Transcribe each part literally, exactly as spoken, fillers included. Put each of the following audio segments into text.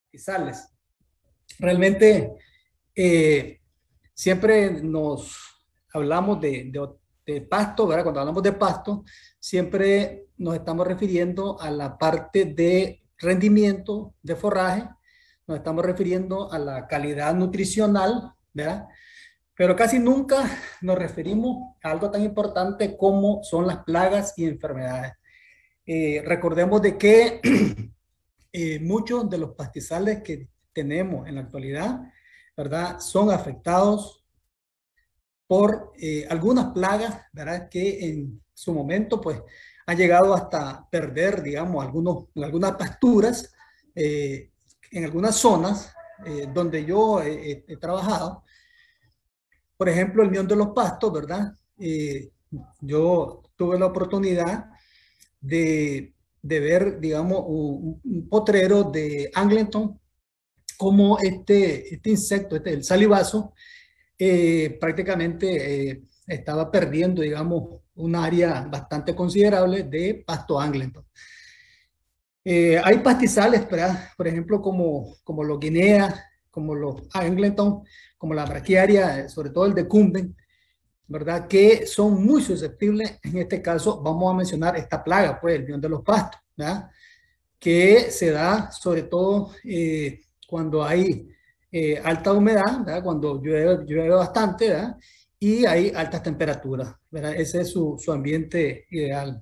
pastizales. Realmente eh, siempre nos hablamos de, de, de pasto, ¿verdad? Cuando hablamos de pasto, siempre nos estamos refiriendo a la parte de rendimiento de forraje, nos estamos refiriendo a la calidad nutricional, ¿verdad? Pero casi nunca nos referimos a algo tan importante como son las plagas y enfermedades. Eh, recordemos de que eh, muchos de los pastizales que tenemos en la actualidad, ¿verdad? Son afectados por eh, algunas plagas, ¿verdad? Que en su momento, pues, han llegado hasta perder, digamos, algunos, algunas pasturas eh, en algunas zonas eh, donde yo he, he trabajado. Por ejemplo, el Mión de los Pastos, ¿verdad? Eh, yo tuve la oportunidad de, de ver, digamos, un, un potrero de Angleton, como este, este insecto, este, el salivazo, eh, prácticamente eh, estaba perdiendo, digamos, un área bastante considerable de pasto Angleton. Eh, hay pastizales, ¿verdad? Por ejemplo, como, como los guinea, como los Angleton, como la braquiaria, sobre todo el decumben, ¿verdad? Que son muy susceptibles. En este caso, vamos a mencionar esta plaga, pues, el mión de los pastos, ¿verdad? Que se da sobre todo eh, cuando hay eh, alta humedad, ¿verdad? Cuando llueve, llueve bastante, ¿verdad? Y hay altas temperaturas, ¿verdad? Ese es su, su ambiente ideal.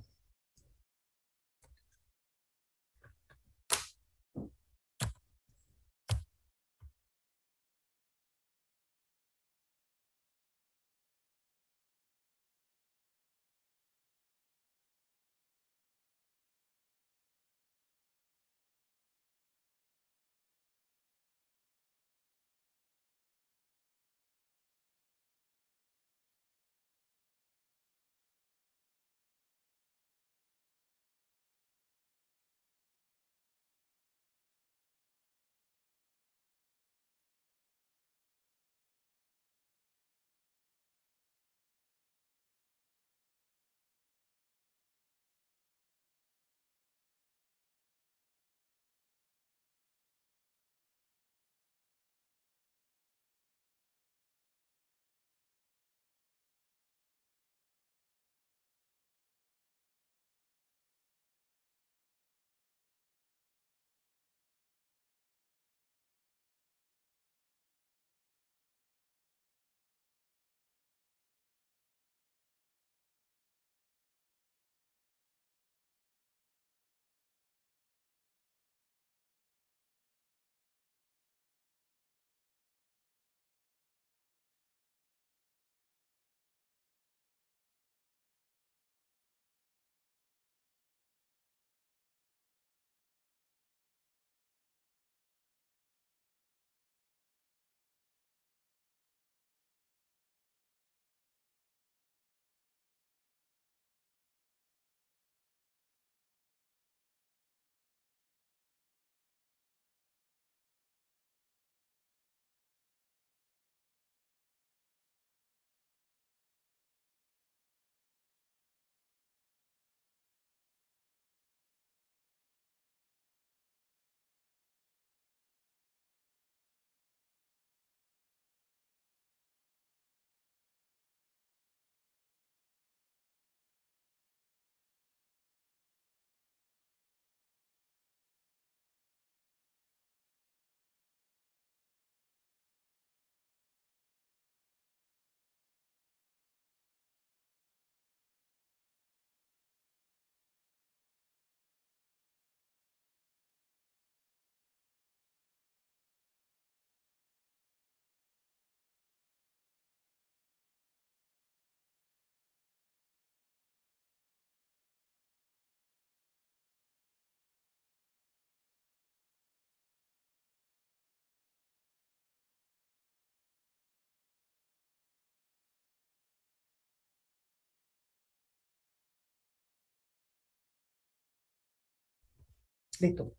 Listo.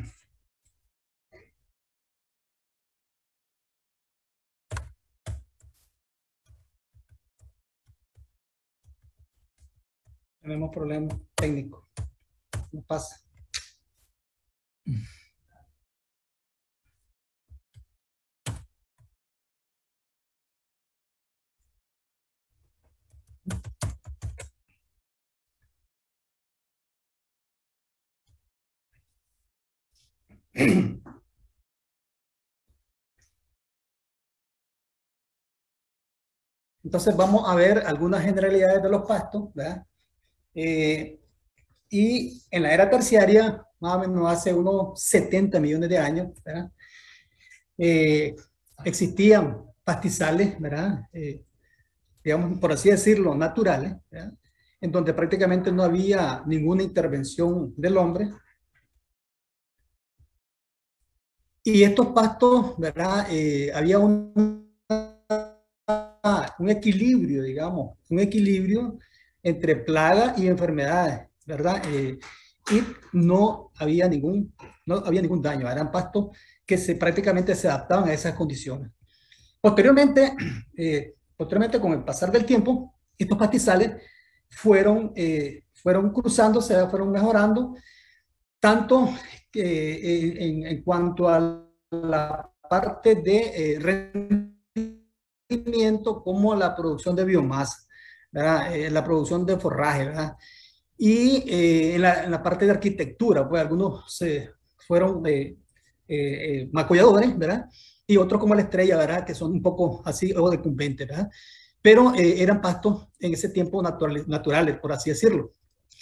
Tenemos problemas técnicos. No pasa. Entonces vamos a ver algunas generalidades de los pastos, ¿verdad? Eh, y en la era terciaria, más o menos hace unos setenta millones de años, ¿verdad? Eh, existían pastizales, ¿verdad? Eh, digamos, por así decirlo, naturales, ¿verdad? En donde prácticamente no había ninguna intervención del hombre. Y estos pastos, ¿verdad? Eh, había un, un equilibrio, digamos, un equilibrio entre plagas y enfermedades, ¿verdad? Eh, y no había ningún, no había ningún daño, eran pastos que se, prácticamente se adaptaban a esas condiciones. Posteriormente, eh, posteriormente, con el pasar del tiempo, estos pastizales fueron, eh, fueron cruzándose, fueron mejorando, tanto eh, en, en, cuanto a la parte de eh, rendimiento como a la producción de biomasa, ¿verdad? Eh, la producción de forraje, ¿verdad? Y eh, en, la, en, la, parte de arquitectura, pues algunos se fueron eh, eh, macolladores, ¿verdad? Y otros como la estrella, ¿verdad? Que son un poco así, o decumbentes, ¿verdad? Pero eh, eran pastos en ese tiempo natural, naturales, por así decirlo,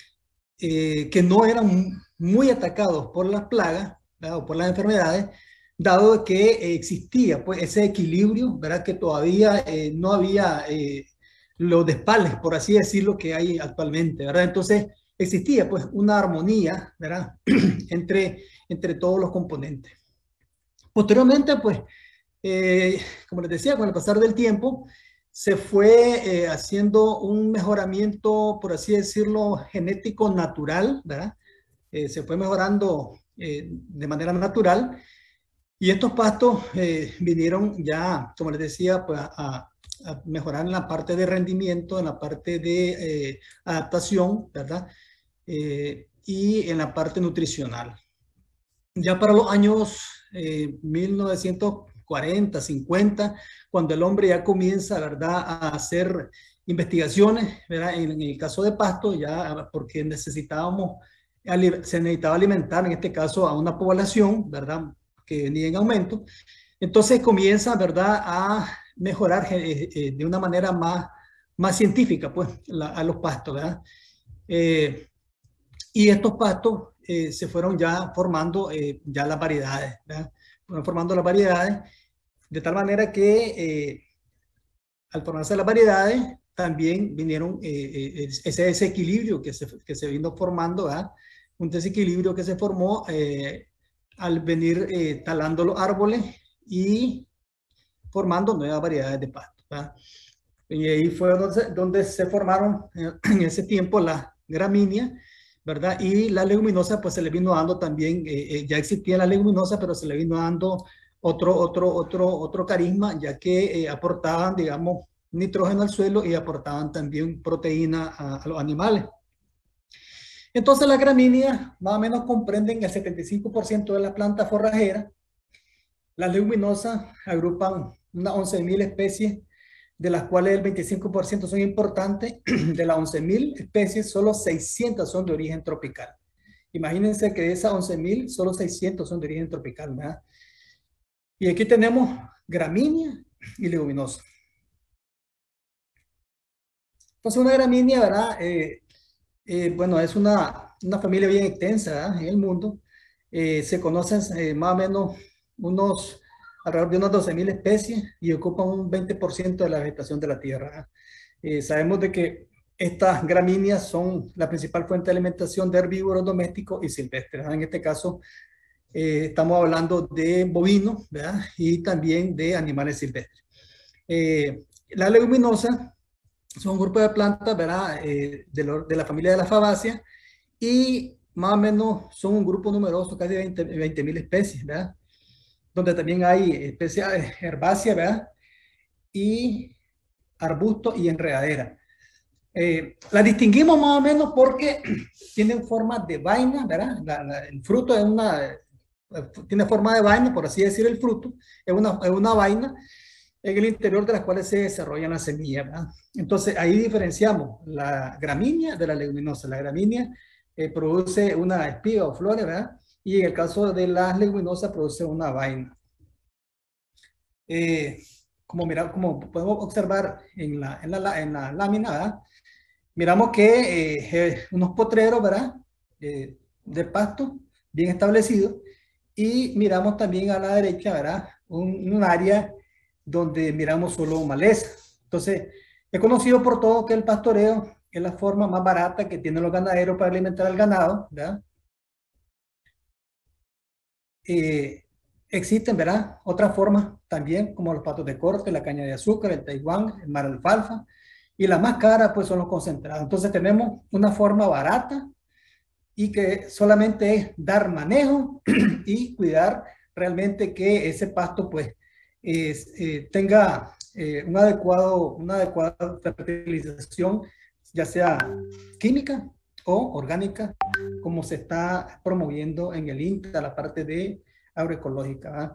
eh, que no eran muy atacados por las plagas, ¿verdad? O por las enfermedades, dado que eh, existía pues ese equilibrio, ¿verdad? Que todavía eh, no había eh, los despales, por así decirlo, que hay actualmente, ¿verdad? Entonces existía pues una armonía, ¿verdad? entre, entre todos los componentes. Posteriormente, pues, eh, como les decía, con el pasar del tiempo, se fue eh, haciendo un mejoramiento, por así decirlo, genético natural, ¿verdad? Eh, se fue mejorando eh, de manera natural y estos pastos eh, vinieron ya, como les decía, pues a, a, mejorar en la parte de rendimiento, en la parte de eh, adaptación, ¿verdad? Eh, y en la parte nutricional. Ya para los años eh, mil novecientos cuarenta, cincuenta, cuando el hombre ya comienza, ¿verdad?, a hacer investigaciones, ¿verdad?, en, en el caso de pasto, ya porque necesitábamos, se necesitaba alimentar, en este caso, a una población, ¿verdad?, que venía en aumento. Entonces comienza, ¿verdad?, a mejorar eh, eh, de una manera más, más científica, pues, la, a los pastos, ¿verdad? Eh, y estos pastos eh, se fueron ya formando eh, ya las variedades, ¿verdad? Fueron formando las variedades de tal manera que eh, al formarse las variedades también vinieron eh, eh, ese desequilibrio que se, que se vino formando, ¿verdad? Un desequilibrio que se formó eh, al venir eh, talando los árboles y formando nuevas variedades de pastos, ¿verdad? Y ahí fue donde, donde se formaron eh, en ese tiempo las gramíneas, ¿verdad? Y la leguminosa, pues se le vino dando también, eh, eh, ya existía la leguminosa, pero se le vino dando otro, otro, otro, otro carisma, ya que eh, aportaban, digamos, nitrógeno al suelo y aportaban también proteína a, a los animales. Entonces las gramíneas más o menos comprenden el setenta y cinco por ciento de la planta forrajera. Las leguminosas agrupan unas once mil especies, de las cuales el veinticinco por ciento son importantes. De las once mil especies, solo seiscientas son de origen tropical. Imagínense que de esas once mil, solo seiscientas son de origen tropical, ¿verdad? Y aquí tenemos gramínea y leguminosa. Entonces, una gramínea, ¿verdad? Eh, eh, bueno, es una, una familia bien extensa, ¿verdad?, en el mundo. Eh, se conocen eh, más o menos unos, alrededor de unas doce mil especies y ocupan un veinte por ciento de la vegetación de la Tierra. Eh, sabemos de que estas gramíneas son la principal fuente de alimentación de herbívoros domésticos y silvestres, ¿verdad? En este caso, eh, estamos hablando de bovinos, ¿verdad?, y también de animales silvestres. Eh, la leguminosa son un grupo de plantas, ¿verdad?, eh, de, lo, de la familia de las fabáceas, y más o menos son un grupo numeroso, casi veinte mil especies, ¿verdad?, donde también hay especies herbáceas, ¿verdad?, y arbustos y enredaderas. Eh, la distinguimos más o menos porque tienen forma de vaina, ¿verdad? La, la, el fruto es una, tiene forma de vaina, por así decir, el fruto es una, es una vaina, en el interior de las cuales se desarrollan las semillas, ¿verdad? Entonces, ahí diferenciamos la gramínea de la leguminosa. La gramínea eh, produce una espiga o flores, ¿verdad? Y en el caso de las leguminosas produce una vaina. Eh, como, mira, como podemos observar en la, en la, en la lámina, ¿verdad? Miramos que eh, eh, unos potreros, ¿verdad? Eh, de pasto bien establecidos. Y miramos también a la derecha, ¿verdad? Un, un área donde miramos solo maleza. Entonces, es conocido por todo que el pastoreo es la forma más barata que tienen los ganaderos para alimentar al ganado, ¿verdad? Eh, existen, ¿verdad? Otras formas también, como los pastos de corte, la caña de azúcar, el taiwán, el mar alfalfa, y la más cara, pues, son los concentrados. Entonces, tenemos una forma barata y que solamente es dar manejo y cuidar realmente que ese pasto, pues, es, eh, tenga eh, un adecuado, una adecuada fertilización, ya sea química o orgánica, como se está promoviendo en el INTA, la parte de agroecológica, ¿verdad?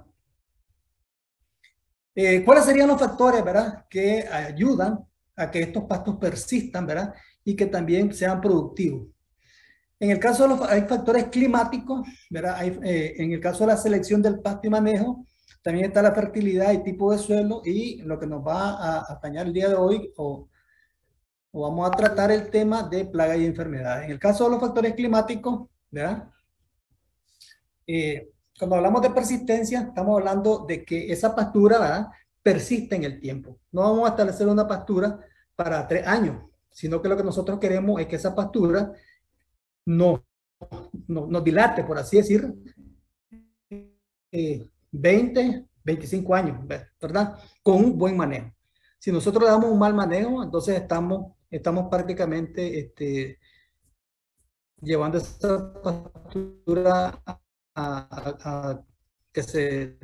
Eh, ¿Cuáles serían los factores, verdad, que ayudan a que estos pastos persistan, verdad, y que también sean productivos? En el caso de los hay factores climáticos, ¿verdad? Hay, eh, en el caso de la selección del pasto y manejo, también está la fertilidad y tipo de suelo, y lo que nos va a atañar el día de hoy, o, o vamos a tratar el tema de plagas y enfermedades. En el caso de los factores climáticos, ¿verdad? Eh, cuando hablamos de persistencia, estamos hablando de que esa pastura, ¿verdad?, persiste en el tiempo. No vamos a establecer una pastura para tres años, sino que lo que nosotros queremos es que esa pastura no, no, nos dilate, por así decir, eh, veinte, veinticinco años, ¿verdad? Con un buen manejo. Si nosotros le damos un mal manejo, entonces estamos, estamos prácticamente este, llevando esa pastura a, a, a que se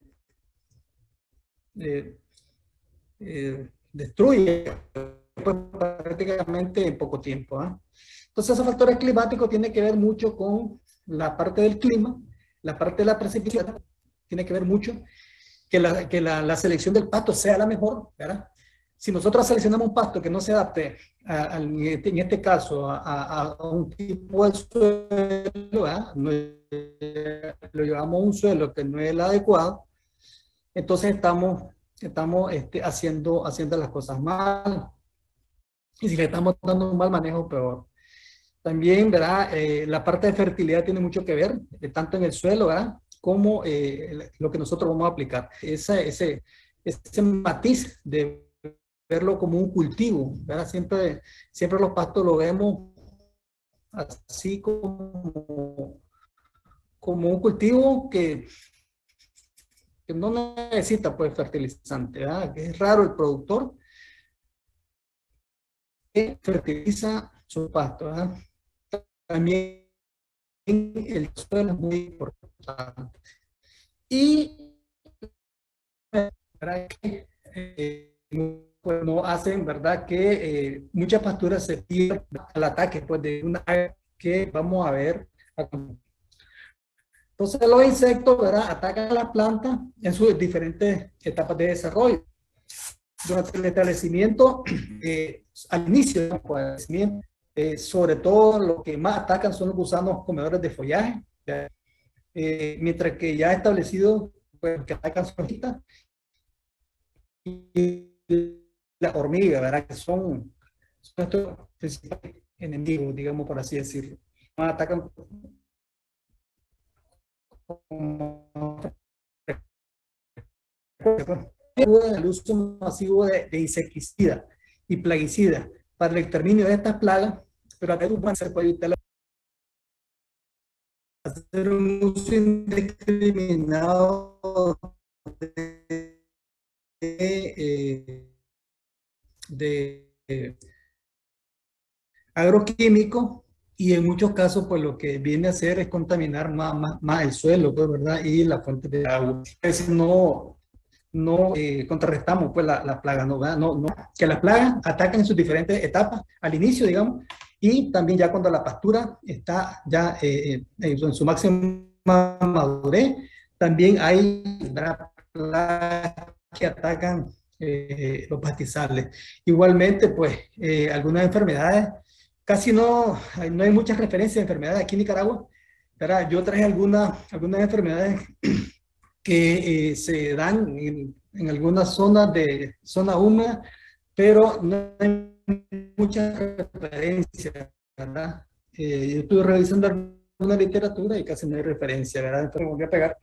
eh, eh, destruye pues, prácticamente en poco tiempo. ¿eh? Entonces, esos factores climáticos tienen que ver mucho con la parte del clima, la parte de la precipitación, tiene que ver mucho que la, que la, la selección del pasto sea la mejor, ¿verdad? Si nosotros seleccionamos un pasto que no se adapte, a, a, en, este, en este caso, a, a, a un tipo de suelo, ¿verdad? No, lo llevamos a un suelo que no es el adecuado, entonces estamos, estamos este, haciendo, haciendo las cosas mal. Y si le estamos dando un mal manejo, peor. También, ¿verdad? Eh, la parte de fertilidad tiene mucho que ver, eh, tanto en el suelo, ¿verdad? Como eh, lo que nosotros vamos a aplicar. Esa, ese, ese matiz de verlo como un cultivo, ¿verdad? Siempre, siempre los pastos lo vemos así como, como un cultivo que, que no necesita pues fertilizante, ¿verdad? Es raro el productor que fertiliza su pasto, ¿verdad? También el suelo es muy importante. Y ¿verdad? Que, eh, pues no hacen, ¿verdad? Que eh, muchas pasturas se pierden al ataque pues, de una que vamos a ver. Entonces los insectos, ¿verdad? Atacan a las plantas en sus diferentes etapas de desarrollo. Durante el establecimiento, eh, al inicio del establecimiento, eh, sobre todo lo que más atacan son los gusanos comedores de follaje, eh, mientras que ya establecido, pues, que atacan son hojitas y las hormigas, ¿verdad? Que son, son nuestros principales enemigos, digamos, por así decirlo. Más atacan como el uso masivo de, de insecticidas y plaguicidas para el exterminio de estas plagas, pero a veces se puede evitar hacer un uso indiscriminado de, de, de, de agroquímicos, y en muchos casos pues lo que viene a hacer es contaminar más, más, más el suelo, pues, ¿verdad? Y la fuente de agua. Es no, no eh, contrarrestamos pues la, la plaga, ¿no? No, no, que las plagas atacan en sus diferentes etapas, al inicio, digamos, y también ya cuando la pastura está ya eh, en su máxima madurez, también hay plagas que atacan eh, los pastizales. Igualmente, pues eh, algunas enfermedades, casi no, hay- no hay muchas referencias de enfermedades aquí en Nicaragua, ¿verdad? Yo traje algunas, algunas enfermedades que eh, se dan en, en algunas zonas de zona húmeda, pero no hay muchas referencias, ¿verdad? Eh, yo estuve revisando alguna literatura y casi no hay referencia, ¿verdad? Entonces me volví a pegar.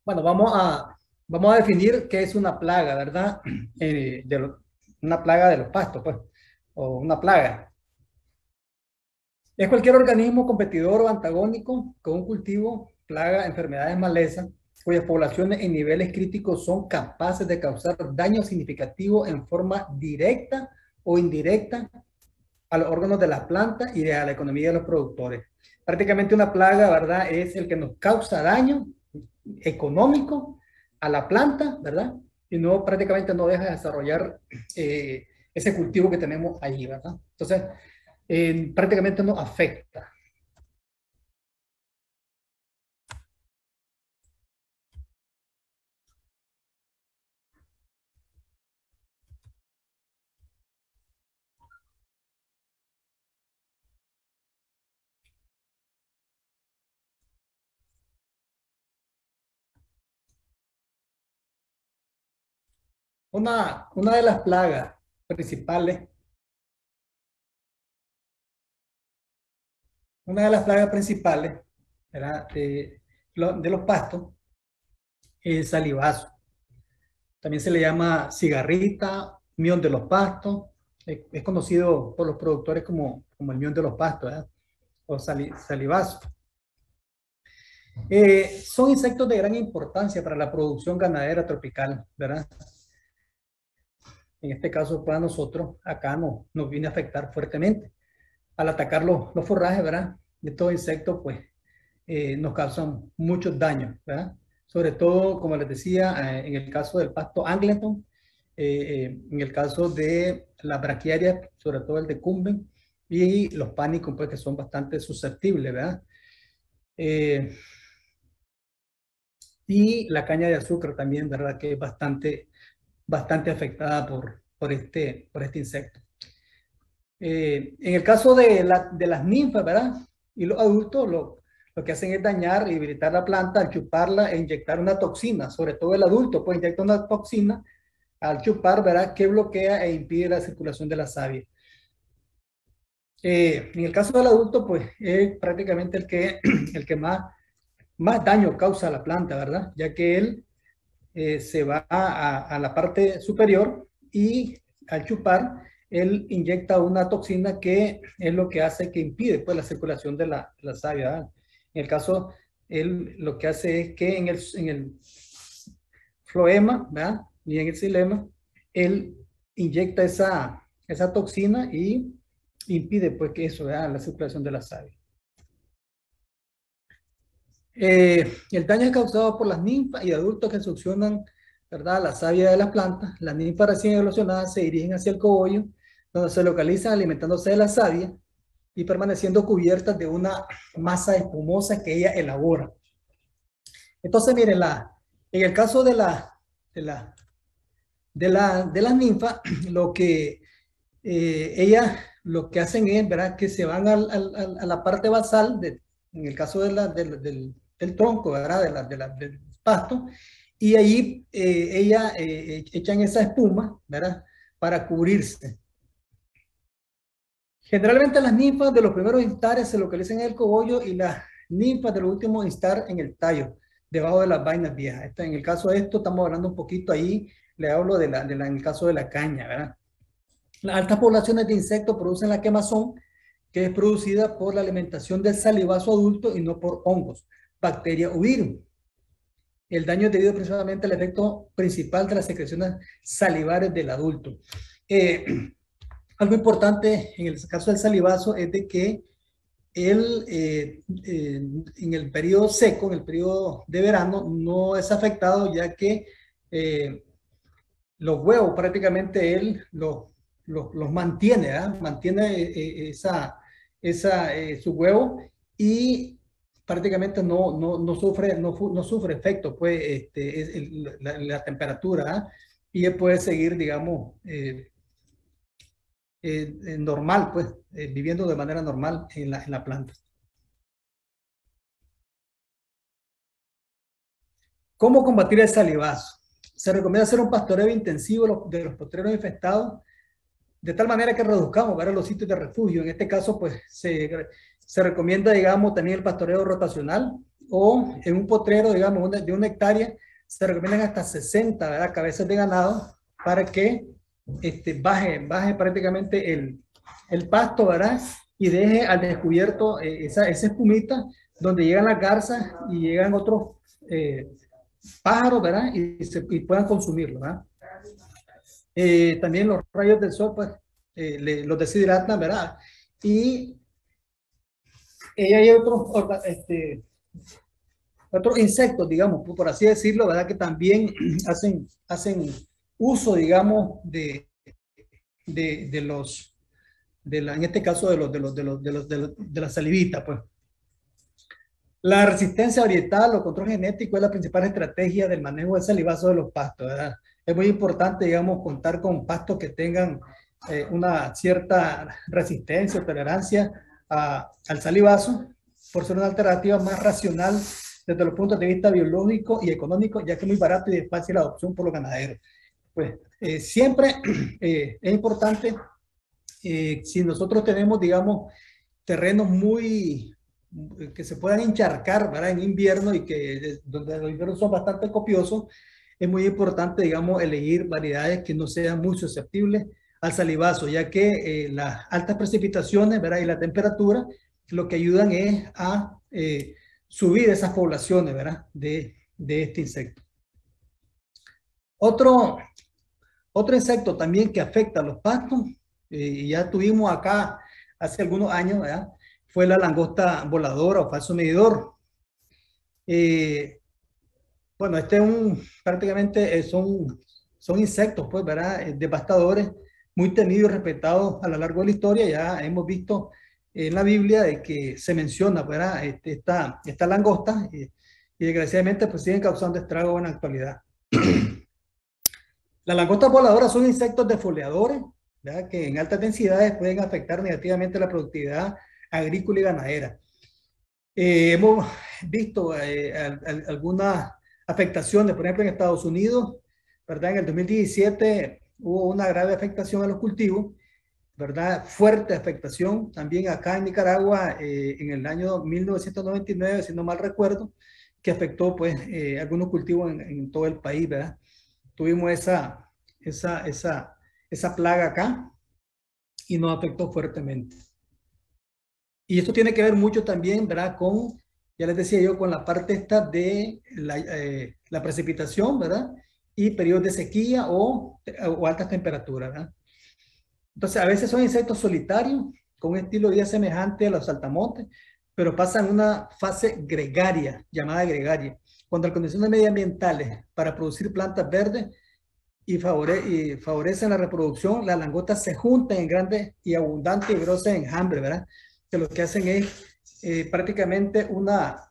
Bueno, vamos a, vamos a definir qué es una plaga, ¿verdad? Eh, de lo- una plaga de los pastos, pues, o una plaga. Es cualquier organismo competidor o antagónico con un cultivo, plaga, enfermedades, maleza, cuyas poblaciones en niveles críticos son capaces de causar daño significativo en forma directa o indirecta a los órganos de las plantas y a la economía de los productores. Prácticamente una plaga, ¿verdad? Es el que nos causa daño económico a la planta, ¿verdad? Y no, prácticamente no deja de desarrollar eh, ese cultivo que tenemos allí, ¿verdad? Entonces, eh, prácticamente no afecta. Una, una de las plagas principales, una de las plagas principales, ¿verdad? De, de los pastos es salivazo. También se le llama cigarrita, mión de los pastos. Es, es conocido por los productores como, como el mión de los pastos, ¿verdad? O sali, salivazo. Eh, son insectos de gran importancia para la producción ganadera tropical, ¿verdad? En este caso, para nosotros, acá no, nos viene a afectar fuertemente. Al atacar los, los forrajes, ¿verdad? De estos insectos, pues, eh, nos causan muchos daños, ¿verdad? Sobre todo, como les decía, eh, en el caso del pasto Angleton, eh, eh, en el caso de la braquiaria, sobre todo el decumben, y los pánicos, pues, que son bastante susceptibles, ¿verdad? Eh, y la caña de azúcar también, ¿verdad? Que es bastante, bastante afectada por, por, este, por este insecto. Eh, en el caso de, la, de las ninfas, ¿verdad? Y los adultos lo, lo que hacen es dañar y debilitar la planta al chuparla e inyectar una toxina, sobre todo el adulto, pues inyecta una toxina al chupar, ¿verdad? Que bloquea e impide la circulación de la savia. Eh, en el caso del adulto, pues es prácticamente el que, el que más, más daño causa a la planta, ¿verdad? Ya que él eh, se va a, a, la parte superior y al chupar, él inyecta una toxina que es lo que hace que impide pues, la circulación de la, la savia. ¿Verdad? En el caso, él lo que hace es que en el, en el floema ¿verdad? Y en el xilema, él inyecta esa, esa toxina y impide pues que eso, ¿verdad? La circulación de la savia. Eh, el daño es causado por las ninfas y adultos que succionan, ¿verdad? La savia de las plantas. Las ninfas recién evolucionadas se dirigen hacia el cogollo, donde se localizan alimentándose de la savia y permaneciendo cubiertas de una masa espumosa que ella elabora. Entonces, miren, la, en el caso de la, de la, de la, de las ninfas, lo que eh, ellas lo que hacen es, ¿verdad? Que se van al, al, a la parte basal, de, en el caso de la, de, del, del tronco, ¿verdad? De la, de la, del pasto, y ahí eh, ellas eh, echan esa espuma, ¿verdad? Para cubrirse. Generalmente las ninfas de los primeros instares se localizan en el cogollo y las ninfas de los últimos instar en el tallo, debajo de las vainas viejas. Esta, en el caso de esto, estamos hablando un poquito ahí, le hablo de la, de la, en el caso de la caña, ¿verdad? Las altas poblaciones de insectos producen la quemazón, que es producida por la alimentación del salivazo adulto y no por hongos, bacterias o virus. El daño es debido principalmente al efecto principal de las secreciones salivares del adulto. Eh, algo importante en el caso del salivazo es de que él, eh, eh, en el periodo seco, en el periodo de verano, no es afectado ya que eh, los huevos prácticamente él los, los, los mantiene, ¿verdad? Mantiene eh, esa, esa, eh, su huevo y prácticamente no, no, no, sufre, no, no sufre efecto, pues, este, es el, la, la, temperatura, ¿verdad? Y él puede seguir, digamos, eh, eh, normal, pues, eh, viviendo de manera normal en la, en la planta. ¿Cómo combatir el salivazo? Se recomienda hacer un pastoreo intensivo de los potreros infectados de tal manera que reduzcamos ¿verdad? Los sitios de refugio. En este caso, pues se, se recomienda, digamos, tener el pastoreo rotacional o en un potrero, digamos, una, de una hectárea, se recomiendan hasta sesenta, ¿verdad?, cabezas de ganado para que este, baje, baje prácticamente el, el pasto, ¿verdad? Y deje al descubierto eh, esa, esa espumita donde llegan las garzas y llegan otros eh, pájaros, ¿verdad? Y, se, y puedan consumirlo, ¿verdad? Eh, también los rayos del sol, pues, eh, le, los deshidratan, ¿verdad? Y eh, hay otros, este, otros insectos, digamos, por así decirlo, ¿verdad? Que también hacen, hacen uso, digamos, de, de, de los, de la, en este caso, de los, de los, de los, de los, de, los, de la salivita, pues. La resistencia oriental o control genético es la principal estrategia del manejo del salivazo de los pastos, ¿verdad? Es muy importante, digamos, contar con pastos que tengan eh, una cierta resistencia o tolerancia a, al salivazo, por ser una alternativa más racional desde los puntos de vista biológico y económico, ya que es muy barato y de fácil adopción por los ganaderos. Pues eh, siempre eh, es importante, eh, si nosotros tenemos, digamos, terrenos muy que se puedan encharcar, ¿verdad?, en invierno y que donde los inviernos son bastante copiosos, es muy importante, digamos, elegir variedades que no sean muy susceptibles al salivazo, ya que eh, las altas precipitaciones, ¿verdad?, y la temperatura lo que ayudan es a eh, subir esas poblaciones, ¿verdad?, de, de este insecto. Otro, otro insecto también que afecta a los pastos, eh, y ya tuvimos acá hace algunos años, ¿verdad?, fue la langosta voladora o falso medidor. Eh, bueno, este es un, prácticamente eh, son, son insectos, pues, ¿verdad?, eh, devastadores, muy temidos y respetados a lo largo de la historia. Ya hemos visto en la Biblia de que se menciona, ¿verdad?, este, esta, esta langosta, y, y desgraciadamente pues siguen causando estragos en la actualidad. Las langostas voladoras son insectos defoliadores, ¿verdad?, que en altas densidades pueden afectar negativamente la productividad agrícola y ganadera. Eh, hemos visto eh, al, al, algunas afectaciones, por ejemplo, en Estados Unidos, ¿verdad? En el dos mil diecisiete hubo una grave afectación a los cultivos, ¿verdad? Fuerte afectación. También acá en Nicaragua, eh, en el año mil novecientos noventa y nueve, si no mal recuerdo, que afectó, pues, eh, algunos cultivos en, en todo el país, ¿verdad? Tuvimos esa, esa, esa, esa plaga acá y nos afectó fuertemente. Y esto tiene que ver mucho también, ¿verdad?, con, ya les decía yo, con la parte esta de la, eh, la precipitación, ¿verdad?, y periodos de sequía o, o altas temperaturas, ¿verdad? Entonces, a veces son insectos solitarios, con un estilo de vida semejante a los saltamontes, pero pasan una fase gregaria, llamada gregaria, cuando las condiciones medioambientales para producir plantas verdes y, favore y favorecen la reproducción, las langostas se juntan en grandes y abundantes y grosos enjambres, ¿verdad?, que lo que hacen es eh, prácticamente una,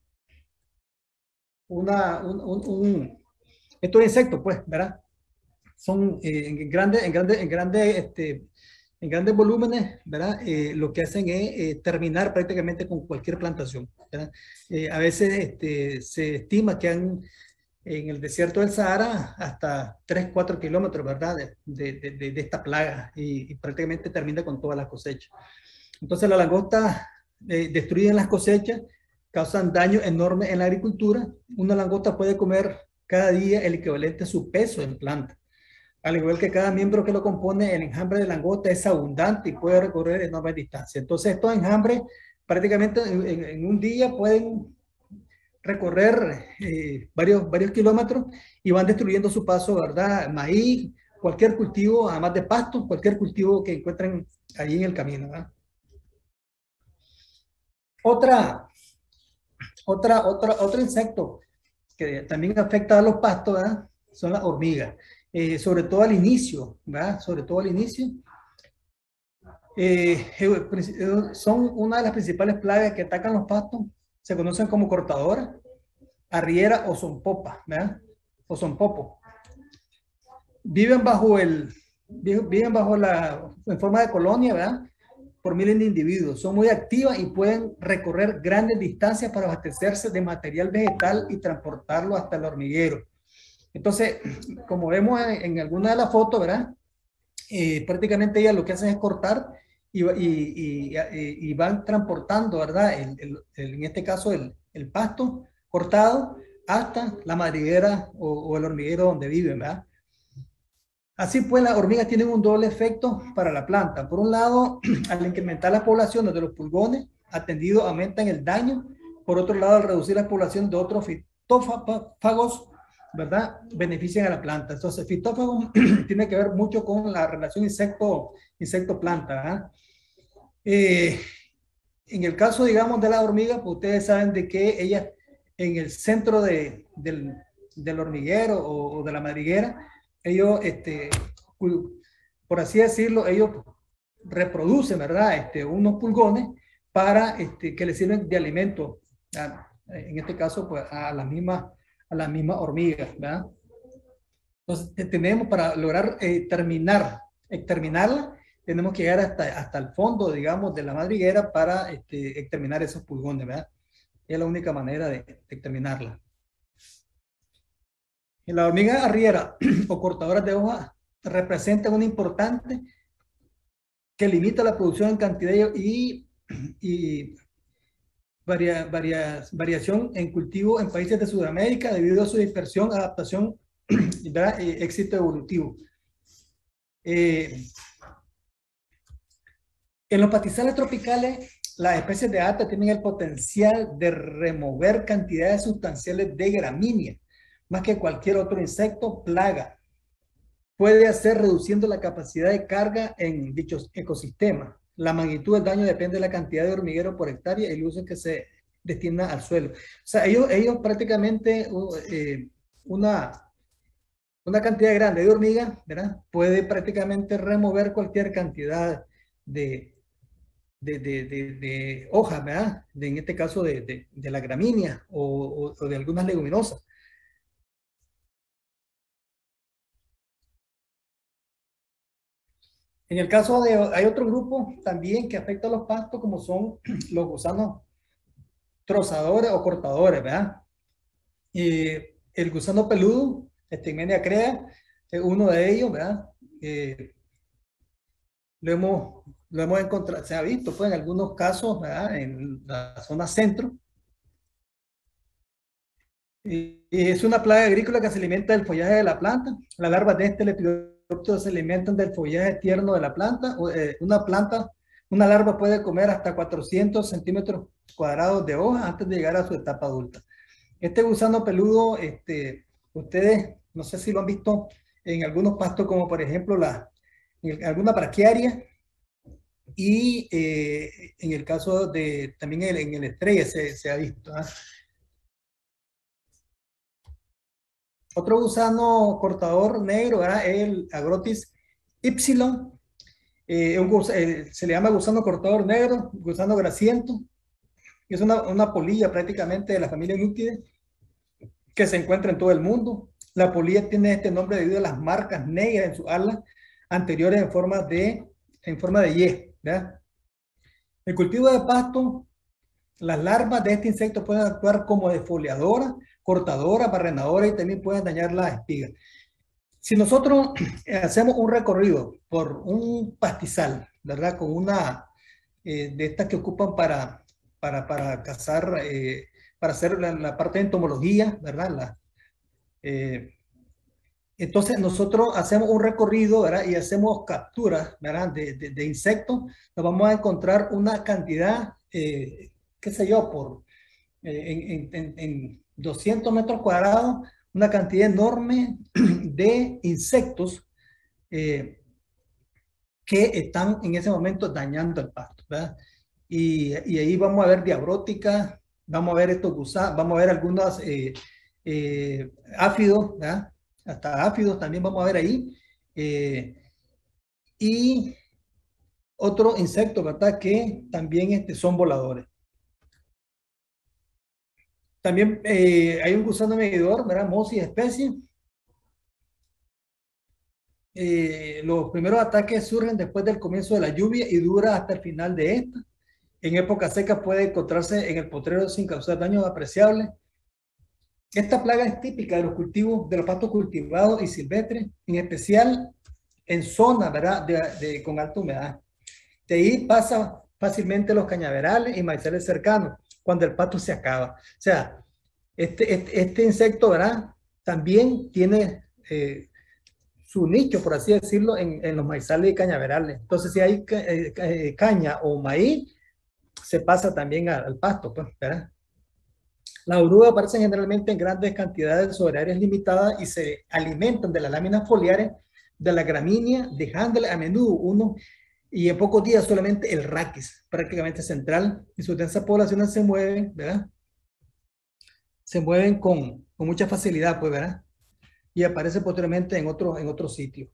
una, un, un, un, estos insectos, pues, ¿verdad? Son eh, en grandes, en grandes, en grandes, este, en grandes volúmenes, ¿verdad? Eh, lo que hacen es eh, terminar prácticamente con cualquier plantación, ¿verdad? Eh, a veces este, se estima que han, en el desierto del Sahara hasta tres, cuatro kilómetros, ¿verdad?, de, de, de, de esta plaga, y, y prácticamente termina con todas las cosechas. Entonces las langostas eh, destruyen las cosechas, causan daño enorme en la agricultura. Una langosta puede comer cada día el equivalente a su peso en planta. Al igual que cada miembro que lo compone, el enjambre de langosta es abundante y puede recorrer enormes distancias. Entonces estos enjambres prácticamente en, en, en un día pueden recorrer eh, varios, varios kilómetros y van destruyendo su paso, ¿verdad? Maíz, cualquier cultivo, además de pastos, cualquier cultivo que encuentren ahí en el camino, ¿verdad? Otra, otra, otra, otro insecto que también afecta a los pastos, ¿verdad?, son las hormigas, eh, sobre todo al inicio, ¿verdad? Sobre todo al inicio. Eh, son una de las principales plagas que atacan los pastos, se conocen como cortadoras, arriera o son popas, ¿verdad? O son popos. Viven bajo el, viven bajo la, en forma de colonia, ¿verdad?, por miles de individuos. Son muy activas y pueden recorrer grandes distancias para abastecerse de material vegetal y transportarlo hasta el hormiguero. Entonces, como vemos en, en alguna de las fotos, ¿verdad?, Eh, prácticamente ellas lo que hacen es cortar y, y, y, y van transportando, ¿verdad? El, el, el, en este caso, el, el pasto cortado hasta la madriguera o, o el hormiguero donde viven, ¿verdad? Así pues, las hormigas tienen un doble efecto para la planta. Por un lado, al incrementar las poblaciones de los pulgones atendidos, aumentan el daño. Por otro lado, al reducir la población de otros fitófagos, ¿verdad? Benefician a la planta. Entonces, fitófagos tiene que ver mucho con la relación insecto, insecto-planta, ¿verdad? Eh, en el caso, digamos, de la hormiga, pues ustedes saben de que ellas en el centro de, del, del hormiguero o, o de la madriguera, ellos, este, por así decirlo, ellos reproducen, ¿verdad? Este, unos pulgones para este, que les sirven de alimento, a, en este caso, pues a las mismas, a las mismas hormigas, ¿verdad? Entonces, tenemos para lograr eh, terminar, exterminarla, tenemos que llegar hasta, hasta el fondo, digamos, de la madriguera para este, exterminar esos pulgones, ¿verdad? Es la única manera de, de exterminarla. En la hormiga arriera o cortadoras de hoja representan una importante que limita la producción en cantidad y, y varia, varia, variación en cultivo en países de Sudamérica debido a su dispersión, adaptación y éxito evolutivo. Eh, en los pastizales tropicales, las especies de alta tienen el potencial de remover cantidades sustanciales de gramíneas, más que cualquier otro insecto plaga. Puede hacer reduciendo la capacidad de carga en dichos ecosistemas. La magnitud del daño depende de la cantidad de hormiguero por hectárea y el uso que se destina al suelo. O sea, ellos, ellos prácticamente eh, una, una cantidad grande de hormigas, ¿verdad? Puede prácticamente remover cualquier cantidad de, de, de, de, de hojas, ¿verdad? De, en este caso de, de, de la gramínea o, o, o de algunas leguminosas. En el caso de, hay otro grupo también que afecta a los pastos, como son los gusanos trozadores o cortadores, ¿verdad? Eh, el gusano peludo, Stegmenia crea, es uno de ellos, ¿verdad? Eh, lo, hemos, lo hemos encontrado, se ha visto pues en algunos casos, ¿verdad? En la zona centro. Y, y es una plaga agrícola que se alimenta del follaje de la planta. Las larvas de este lepidóptero se alimentan del follaje tierno de la planta. Eh, una planta, una larva puede comer hasta cuatrocientos centímetros cuadrados de hoja antes de llegar a su etapa adulta. Este gusano peludo, este, ustedes, no sé si lo han visto en algunos pastos, como por ejemplo la, en alguna braquiaria, y eh, en el caso de, también en, en el estrella se, se ha visto, ¿eh? Otro gusano cortador negro, ¿verdad? Es el Agrotis ypsilon. Eh, un, eh, se le llama gusano cortador negro, gusano grasiento. Es una, una polilla prácticamente de la familia Nuctidae que se encuentra en todo el mundo. La polilla tiene este nombre debido a las marcas negras en sus alas anteriores en forma de, en forma de Y, ¿verdad? El cultivo de pasto, las larvas de este insecto pueden actuar como defoliadora, cortadora, barrenadora y también pueden dañar las espigas. Si nosotros hacemos un recorrido por un pastizal, ¿verdad? Con una eh, de estas que ocupan para, para, para cazar, eh, para hacer la, la, parte de entomología, ¿verdad? La, eh, entonces nosotros hacemos un recorrido, ¿verdad? Y hacemos capturas, ¿verdad? De, de, de insectos, nos vamos a encontrar una cantidad, eh, qué sé yo, por eh, en, en, en doscientos metros cuadrados, una cantidad enorme de insectos eh, que están en ese momento dañando el pasto, ¿verdad? Y, y ahí vamos a ver diabrótica, vamos a ver estos gusanos, vamos a ver algunos eh, eh, áfidos, ¿verdad? Hasta áfidos también vamos a ver ahí. Eh, y otros insectos, ¿verdad? Que también este, son voladores. También eh, hay un gusano medidor, ¿verdad? Mosis especie. Eh, los primeros ataques surgen después del comienzo de la lluvia y dura hasta el final de esta. En época seca puede encontrarse en el potrero sin causar daños apreciables. Esta plaga es típica de los cultivos, de los pastos cultivados y silvestres, en especial en zonas, ¿verdad? De, de, con alta humedad. De ahí pasa fácilmente los cañaverales y maizales cercanos, cuando el pasto se acaba. O sea, este, este, este insecto, ¿verdad? También tiene eh, su nicho, por así decirlo, en, en los maizales y cañaverales. Entonces, si hay ca eh, eh, caña o maíz, se pasa también al, al pasto, pues, ¿verdad? Las orugas aparecen generalmente en grandes cantidades sobre áreas limitadas y se alimentan de las láminas foliares de la gramínea, dejándole a menudo uno y en pocos días solamente el raquis, prácticamente central, y sus densas poblaciones se mueven, ¿verdad? Se mueven con, con mucha facilidad, pues, ¿verdad? Y aparece posteriormente en otro, en otro sitio.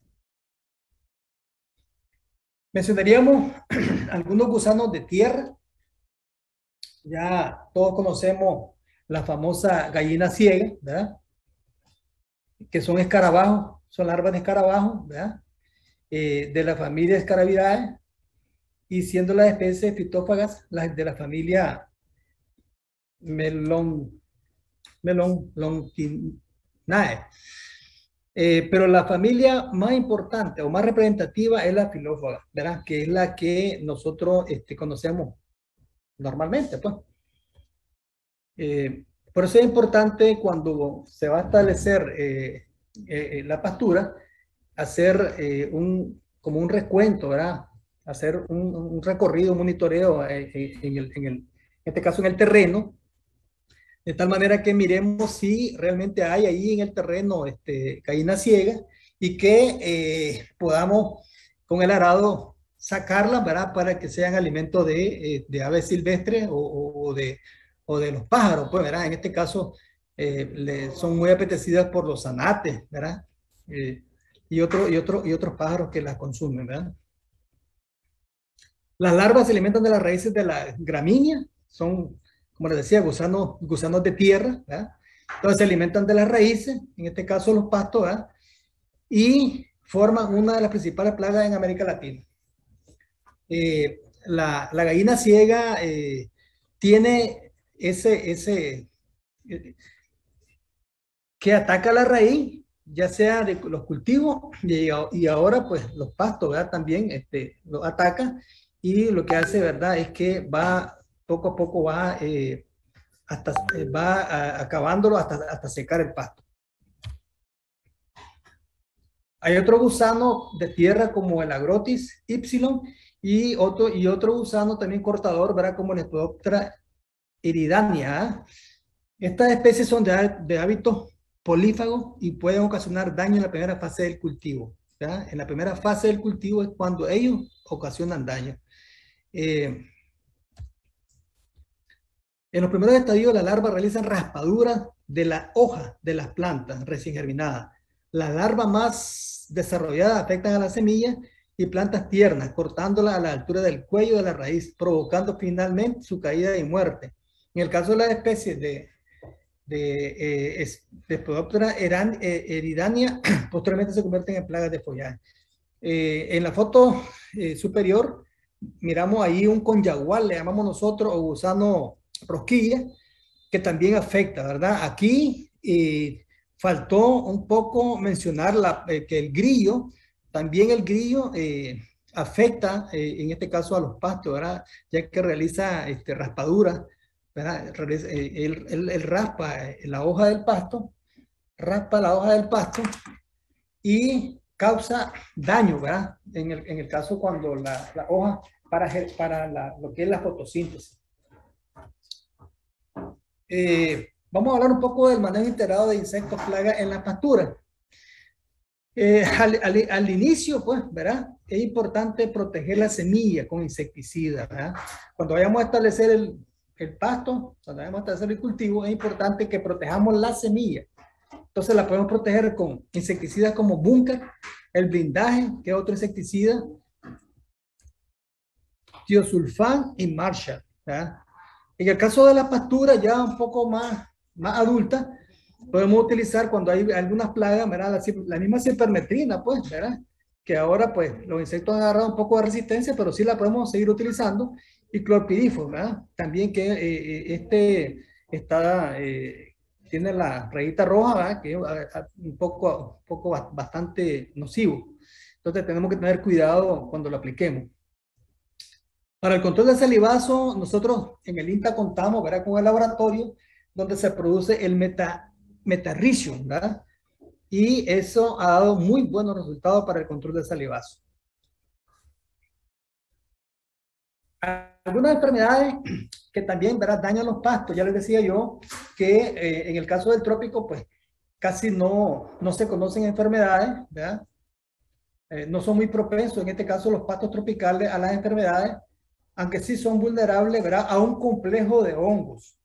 Mencionaríamos algunos gusanos de tierra. Ya todos conocemos la famosa gallina ciega, ¿verdad? Que son escarabajos, son larvas de escarabajos, ¿verdad? Eh, de la familia Scarabidae, y siendo las especies fitófagas las de la familia Melon, Melon Lontinae. Eh, pero la familia más importante o más representativa es la filófaga, ¿verdad? Que es la que nosotros este, conocemos normalmente, pues. Eh, por eso es importante cuando se va a establecer eh, eh, la pastura, hacer eh, un, como un recuento, ¿verdad? Hacer un, un recorrido, un monitoreo eh, eh, en, el, en, el, en este caso en el terreno, de tal manera que miremos si realmente hay ahí en el terreno este, gallina ciega y que eh, podamos con el arado sacarlas, ¿verdad? Para que sean alimento de, eh, de aves silvestres o, o, o, de, o de los pájaros, pues, ¿verdad? En este caso eh, le, son muy apetecidas por los zanates, ¿verdad? Eh, y, otro, y, otro, y otros pájaros que las consumen, ¿verdad? Las larvas se alimentan de las raíces de la gramínea, son, como les decía, gusanos, gusanos de tierra, ¿verdad? Entonces se alimentan de las raíces, en este caso los pastos, ¿verdad? Y forman una de las principales plagas en América Latina. Eh, la, la, gallina ciega eh, tiene ese, ese eh, que ataca la raíz, ya sea de los cultivos y, y ahora pues los pastos, ¿verdad? También este, lo ataca y lo que hace, ¿verdad? Es que va poco a poco va, eh, hasta, eh, va a, acabándolo hasta, hasta secar el pasto. Hay otro gusano de tierra como el Agrotis Y y otro, y otro gusano también cortador, ¿verdad? Como el Lepidoptera eridania. Estas especies son de, de hábitos polífagos y pueden ocasionar daño en la primera fase del cultivo. ¿Ya? En la primera fase del cultivo es cuando ellos ocasionan daño. Eh, en los primeros estadios, las larvas realizan raspaduras de la hoja de las plantas recién germinadas. Las larvas más desarrolladas afectan a las semillas y plantas tiernas, cortándolas a la altura del cuello de la raíz, provocando finalmente su caída y muerte. En el caso de las especies de de, eh, de Lepidoptera eridania, posteriormente se convierten en plagas de follaje. Eh, en la foto eh, superior miramos ahí un conyagual, le llamamos nosotros, o gusano rosquilla, que también afecta, ¿verdad? Aquí eh, faltó un poco mencionar la, eh, que el grillo, también el grillo eh, afecta, eh, en este caso a los pastos, ¿verdad? Ya que realiza este, raspaduras, ¿verdad? Él, él, él raspa la hoja del pasto, raspa la hoja del pasto y causa daño, ¿verdad? En el, en el caso cuando la, la hoja para, para la, lo que es la fotosíntesis. Eh, vamos a hablar un poco del manejo integrado de insectos plagas en la pastura. Eh, al, al, al, inicio, pues, ¿verdad? Es importante proteger la semilla con insecticidas, ¿verdad? Cuando vayamos a establecer el, el pasto, cuando vayamos a establecer el cultivo, es importante que protejamos la semilla. Entonces la podemos proteger con insecticidas como Bunker, el blindaje, que es otro insecticida, tiosulfán y Marshall, ¿verdad? En el caso de la pastura ya un poco más, más adulta, podemos utilizar cuando hay algunas plagas, ¿verdad? La, la misma cipermetrina, pues, ¿verdad? Que ahora, pues, los insectos han agarrado un poco de resistencia, pero sí la podemos seguir utilizando. Y clorpirifos, ¿verdad? También que eh, este está, eh, tiene la rayita roja, ¿verdad? Que es un poco, un poco bastante nocivo. Entonces tenemos que tener cuidado cuando lo apliquemos. Para el control del salivazo, nosotros en el INTA contamos, ¿verdad?, con el laboratorio donde se produce el meta, metarricium, ¿verdad? Y eso ha dado muy buenos resultados para el control del salivazo. Algunas enfermedades que también, ¿verdad?, dañan los pastos. Ya les decía yo que eh, en el caso del trópico, pues casi no, no se conocen enfermedades, ¿verdad? Eh, no son muy propensos, en este caso los pastos tropicales, a las enfermedades, aunque sí son vulnerables, ¿verdad?, a un complejo de hongos.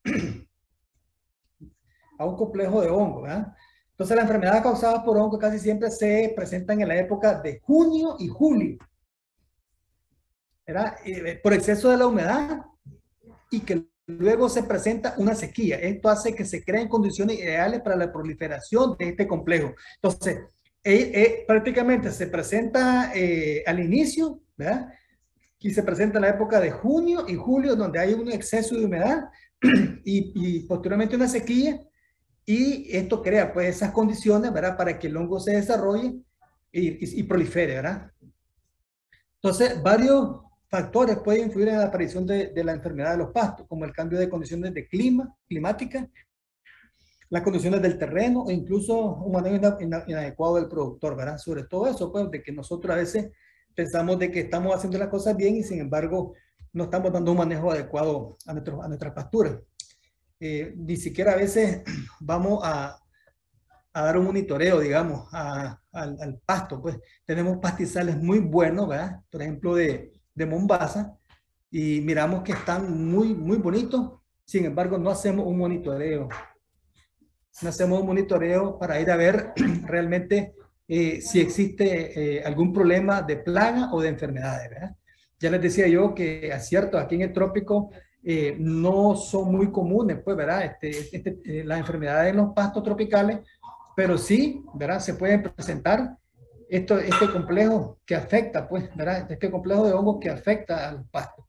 A un complejo de hongos, ¿verdad? Entonces las enfermedades causadas por hongos casi siempre se presentan en la época de junio y julio, ¿verdad? Eh, por exceso de la humedad y que luego se presenta una sequía. Esto hace que se creen condiciones ideales para la proliferación de este complejo. Entonces, eh, eh, prácticamente se presenta eh, al inicio, ¿verdad? Y se presenta en la época de junio y julio, donde hay un exceso de humedad y, y posteriormente una sequía. Y esto crea pues esas condiciones, ¿verdad?, para que el hongo se desarrolle y, y, y prolifere, ¿verdad? Entonces, varios factores pueden influir en la aparición de, de la enfermedad de los pastos, como el cambio de condiciones de clima, climática, las condiciones del terreno e incluso un manejo inadecuado del productor, ¿verdad? Sobre todo eso, pues, de que nosotros a veces pensamos de que estamos haciendo las cosas bien y sin embargo no estamos dando un manejo adecuado a, nuestro, a nuestras pasturas. Eh, ni siquiera a veces vamos a, a dar un monitoreo, digamos, a, al, al pasto. Pues tenemos pastizales muy buenos, ¿verdad? Por ejemplo, de, de Mombasa, y miramos que están muy, muy bonitos. Sin embargo, no hacemos un monitoreo. No hacemos un monitoreo para ir a ver realmente eh, si existe eh, algún problema de plaga o de enfermedades, ¿verdad? Ya les decía yo que es cierto, aquí en el trópico eh, no son muy comunes, pues, ¿verdad? Este, este, eh, las enfermedades en los pastos tropicales, pero sí, ¿verdad? Se pueden presentar esto, este complejo que afecta, pues, ¿verdad? Este complejo de hongos que afecta a los pastos.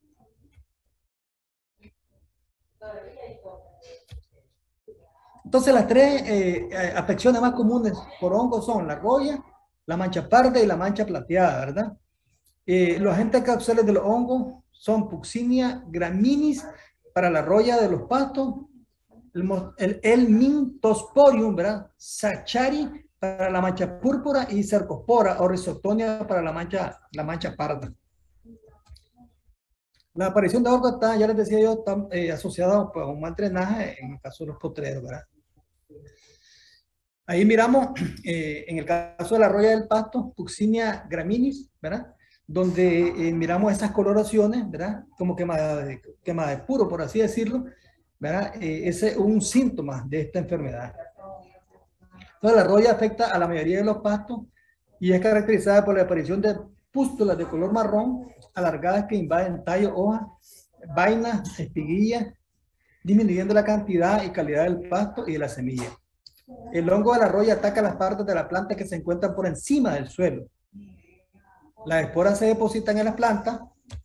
Entonces, las tres eh, afecciones más comunes por hongos son la roya, la mancha parda y la mancha plateada, ¿verdad? Eh, los agentes causales de los hongos son Puccinia graminis para la roya de los pastos, el, el Helminthosporium, ¿verdad? Sachari para la mancha púrpura y Cercospora o Rhizotonia para la mancha, la mancha parda. La aparición de hongos está, ya les decía yo, está eh, asociada pues, a un mal drenaje en el caso de los potreros, ¿verdad? Ahí miramos, eh, en el caso de la roya del pasto, Puccinia graminis, ¿verdad? Donde eh, miramos esas coloraciones, ¿verdad? Como quemada de, quemada de puro, por así decirlo, ¿verdad? Eh, ese es un síntoma de esta enfermedad. Entonces, la roya afecta a la mayoría de los pastos y es caracterizada por la aparición de pústulas de color marrón, alargadas que invaden tallo, hojas, vainas, espiguillas, disminuyendo la cantidad y calidad del pasto y de la semilla. El hongo de la roya ataca las partes de la planta que se encuentran por encima del suelo. Las esporas se depositan en las plantas,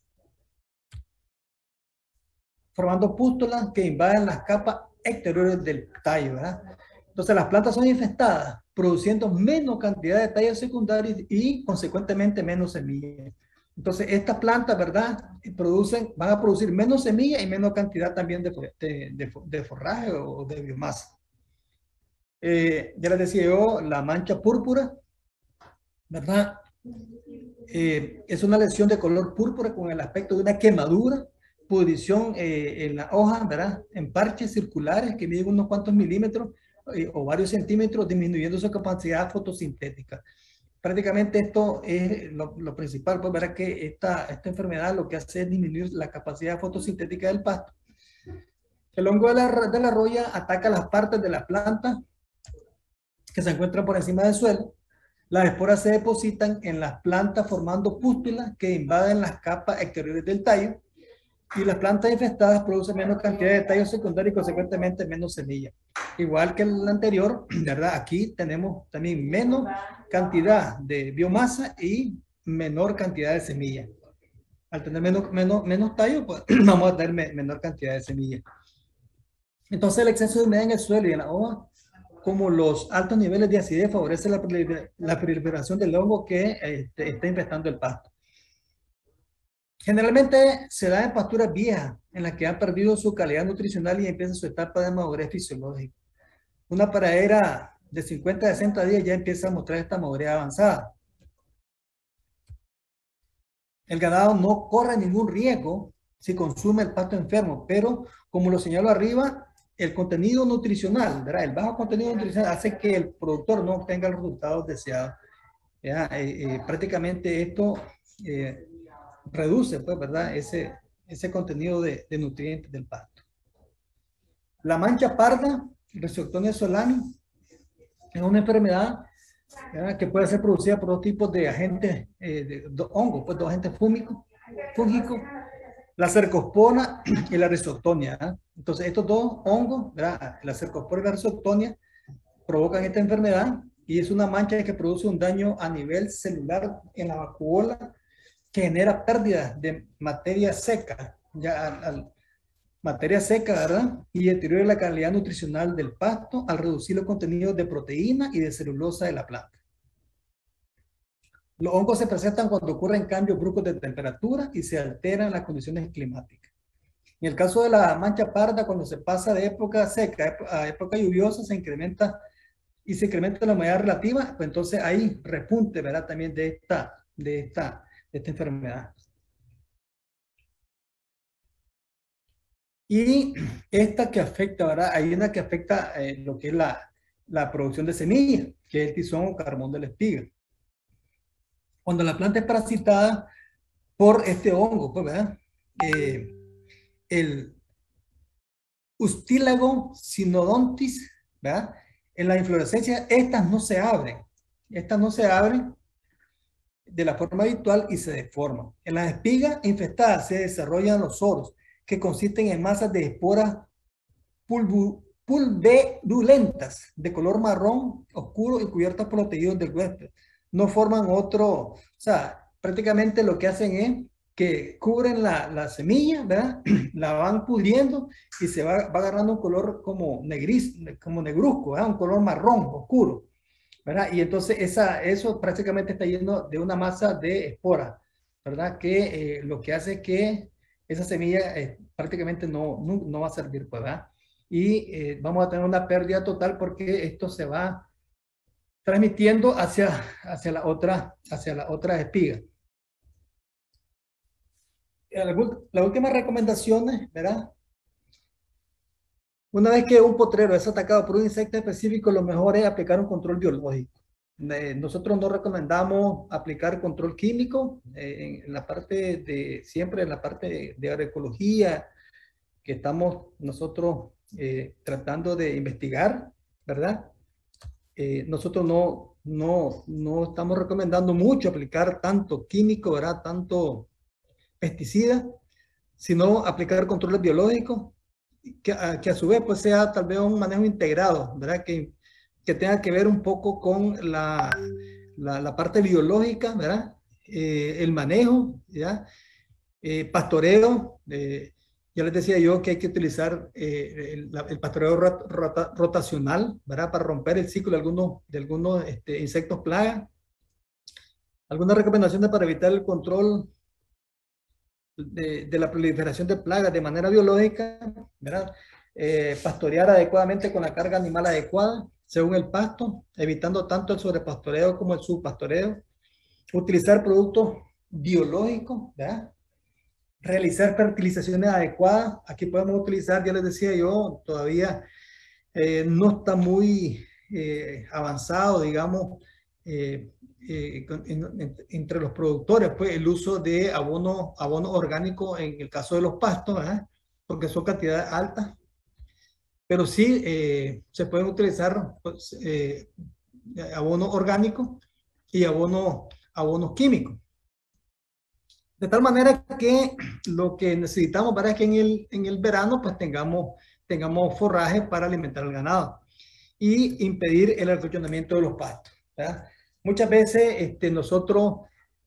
formando pústulas que invaden las capas exteriores del tallo, ¿verdad? Entonces las plantas son infestadas, produciendo menos cantidad de tallos secundarios y consecuentemente menos semillas. Entonces estas plantas, ¿verdad?, producen, van a producir menos semillas y menos cantidad también de, de, de, de forraje o de biomasa. Eh, ya les decía yo, la mancha púrpura, ¿verdad? Eh, es una lesión de color púrpura con el aspecto de una quemadura, pudrición eh, en la hoja, ¿verdad? En parches circulares que miden unos cuantos milímetros eh, o varios centímetros, disminuyendo su capacidad fotosintética. Prácticamente esto es lo, lo principal, pues verá que esta, esta enfermedad lo que hace es disminuir la capacidad fotosintética del pasto. El hongo de la, de la roya ataca las partes de la planta que se encuentran por encima del suelo. Las esporas se depositan en las plantas formando pústulas que invaden las capas exteriores del tallo y las plantas infestadas producen menos cantidad de tallo secundario y consecuentemente menos semillas. Igual que el anterior, ¿verdad? Aquí tenemos también menos cantidad de biomasa y menor cantidad de semillas. Al tener menos, menos, menos tallo, pues vamos a tener menor cantidad de semillas. Entonces el exceso de humedad en el suelo y en la hoja, como los altos niveles de acidez, favorece la, la proliferación del hongo que este, está infestando el pasto. Generalmente se da en pasturas viejas, en las que han perdido su calidad nutricional y empieza su etapa de madurez fisiológica. Una paradera de cincuenta a sesenta días ya empieza a mostrar esta madurez avanzada. El ganado no corre ningún riesgo si consume el pasto enfermo, pero como lo señalo arriba, el contenido nutricional, ¿verdad? El bajo contenido nutricional hace que el productor no obtenga los resultados deseados. Eh, eh, prácticamente esto eh, reduce, pues, ¿verdad? Ese, ese contenido de, de nutrientes del pasto. La mancha parda, Rhizoctonia solani, es una enfermedad, ¿verdad?, que puede ser producida por dos tipos de agentes, eh, de, de hongos, pues dos agentes fúngicos, fúngicos, la cercospora y la Rhizoctonia. ¿eh? Entonces, estos dos hongos, ¿verdad?, la cercospora y la Rhizoctonia, provocan esta enfermedad y es una mancha que produce un daño a nivel celular en la vacuola que genera pérdida de materia seca, ya al, al materia seca, ¿verdad? Y deteriora la calidad nutricional del pasto al reducir los contenidos de proteína y de celulosa de la planta. Los hongos se presentan cuando ocurren cambios bruscos de temperatura y se alteran las condiciones climáticas. En el caso de la mancha parda, cuando se pasa de época seca a época lluviosa, se incrementa y se incrementa la humedad relativa, pues entonces hay repunte, ¿verdad?, también de esta, de esta, de esta enfermedad. Y esta que afecta, ¿verdad? Hay una que afecta eh, lo que es la, la producción de semillas, que es el tizón o carbón de la espiga. Cuando la planta es parasitada por este hongo, pues, ¿verdad? Eh, el Ustilago sinodontis, ¿verdad? En la inflorescencia, estas no se abren. Estas no se abren de la forma habitual y se deforman. En las espigas infestadas se desarrollan los soros, que consisten en masas de esporas pulverulentas de color marrón oscuro y cubiertas por los tejidos del huésped. No forman otro, o sea, prácticamente lo que hacen es que cubren la, la semilla, ¿verdad? La van pudriendo y se va, va agarrando un color como negris, como negruzco, ¿verdad? Un color marrón oscuro, ¿verdad? Y entonces esa, eso prácticamente está lleno de una masa de esporas, ¿verdad? Que eh, lo que hace es que esa semilla eh, prácticamente no, no, no va a servir, pues, ¿verdad? Y eh, vamos a tener una pérdida total porque esto se va transmitiendo hacia, hacia la otra, hacia la otra espiga. Las últimas recomendaciones, ¿verdad? Una vez que un potrero es atacado por un insecto específico, lo mejor es aplicar un control biológico. Eh, nosotros no recomendamos aplicar control químico eh, en la parte de, siempre en la parte de, de agroecología, que estamos nosotros eh, tratando de investigar, ¿verdad? Eh, nosotros no, no, no estamos recomendando mucho aplicar tanto químico, ¿verdad? Tanto pesticida, sino aplicar controles biológicos, que a, que a su vez pues sea tal vez un manejo integrado, ¿verdad? Que, que tenga que ver un poco con la, la, la parte biológica, ¿verdad? Eh, el manejo, ¿ya? Eh, pastoreo, eh, ya les decía yo que hay que utilizar eh, el, el pastoreo rot, rota, rotacional, ¿verdad? Para romper el ciclo de algunos, de algunos este, insectos plagas. Algunas recomendaciones para evitar el control de, de la proliferación de plagas de manera biológica, ¿verdad? Eh, pastorear adecuadamente con la carga animal adecuada, según el pasto, evitando tanto el sobrepastoreo como el subpastoreo. Utilizar productos biológicos, ¿verdad? Realizar fertilizaciones adecuadas. Aquí podemos utilizar, ya les decía yo, todavía eh, no está muy eh, avanzado, digamos, eh, eh, en, en, entre los productores, pues el uso de abono, abono orgánico en el caso de los pastos, ¿eh? Porque son cantidades altas, pero sí eh, se pueden utilizar pues, eh, abono orgánico y abono, abonos químicos. De tal manera que lo que necesitamos para que en el, en el verano pues tengamos, tengamos forraje para alimentar al ganado y impedir el acolchonamiento de los pastos, ¿verdad? Muchas veces este, nosotros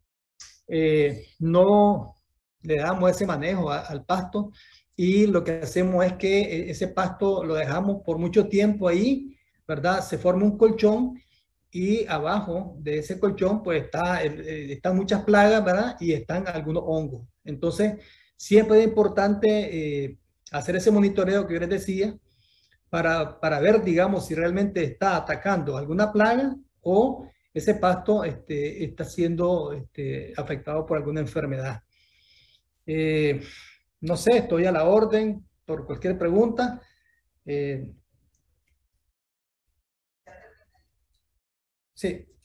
eh, no le damos ese manejo a, al pasto y lo que hacemos es que ese pasto lo dejamos por mucho tiempo ahí, ¿verdad? Se forma un colchón y abajo de ese colchón pues está, eh, están muchas plagas, ¿verdad? Y están algunos hongos. Entonces, siempre es importante eh, hacer ese monitoreo que yo les decía para, para ver, digamos, si realmente está atacando alguna plaga o ese pasto este, está siendo este, afectado por alguna enfermedad. Eh, no sé, estoy a la orden por cualquier pregunta. Eh, sí.